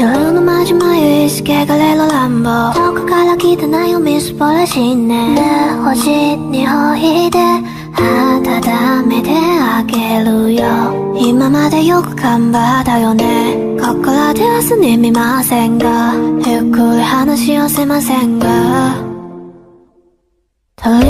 夜の마지막 의식에가 레로 람보どこから来たなよみすぼらしいね星にほいで温めてあげるよ今までよく頑張ったよね心ではすねみませんがゆっくり話をせませんが